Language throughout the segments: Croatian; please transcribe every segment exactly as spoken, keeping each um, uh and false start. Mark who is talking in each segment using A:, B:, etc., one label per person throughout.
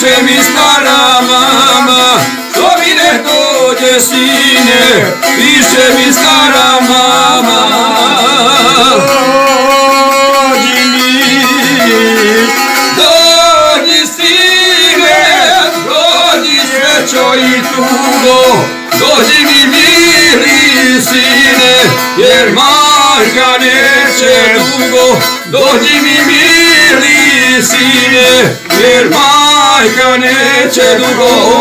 A: piše mi stara mama, što mi ne dođe sine, piše mi stara mama. Dođi mi, dođi sine, dođi srećo i tugo, dođi mi mili sine, jer majka neće dugo. Dođi mi mili sine, jer majka neće dugo.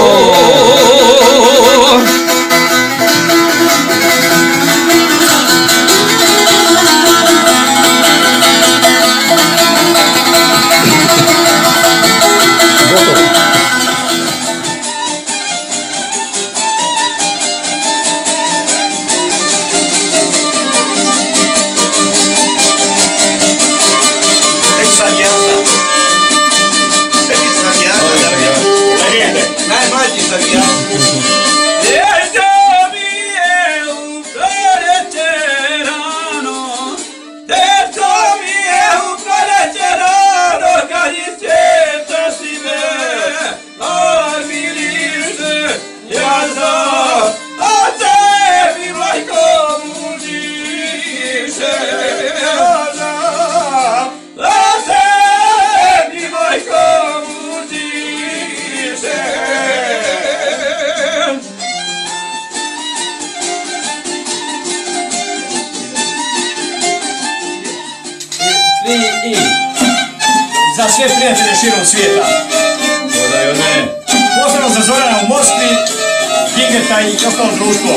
B: Za sve prijatelje širom svijeta.
A: Podaj od mene.
B: Posebno za Zorana u Moskvi, Gingeta i ostalo društvo.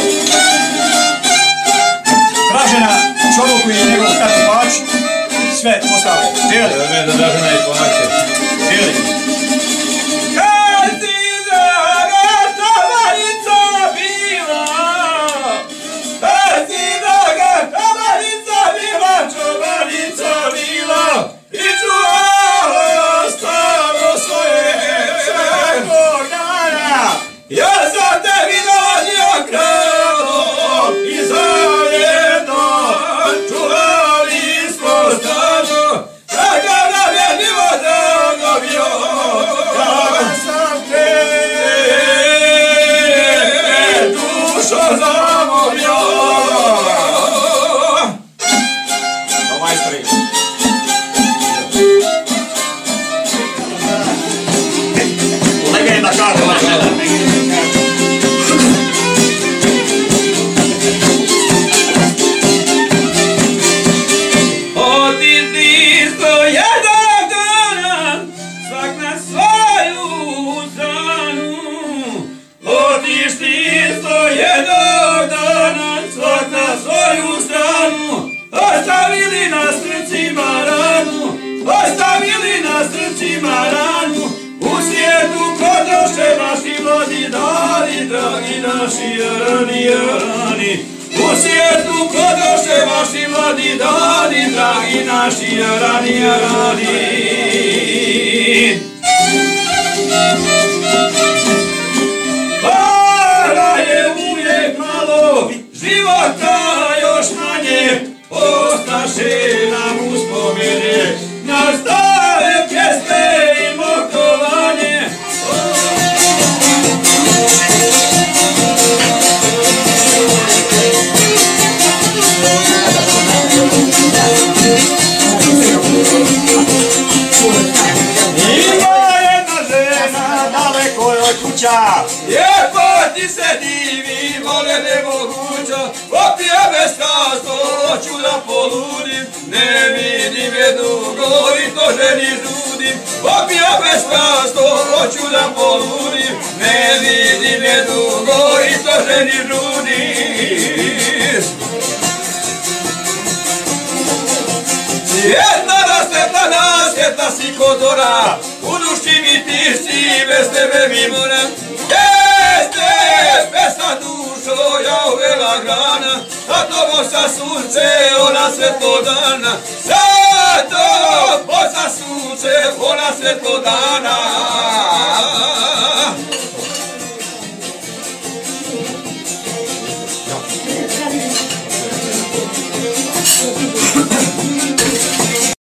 B: Dražena, Čoruku i njegov tatu Pač, sve ostale. Živjeli.
A: Podaj od mene do Dražena i Pače.
B: Živjeli.
A: Dragi naši jarani, jarani, u svijetu kodoše vaši mladi dani, dragi naši jarani, jarani. Para je uvijek malo, života još manje, ostaše nam uspomene, na stare pjesme i mokovanje. Lijepo ti se divi, vole nemoguća, opija bez kasto, hoću da poludim, ne vidim je dugo i to ženi žudim, opija bez kasto, hoću da poludim, ne vidim je dugo i to ženi žudim. Jedna rasvetljena svjetla si kodora, u duši mi ti si, bez tebe mi moram. Jeste, pesma dušo, ja uvela grana, a tobo sa sunce, ona svetlo dana. Zato, bo sa sunce, ona svetlo dana.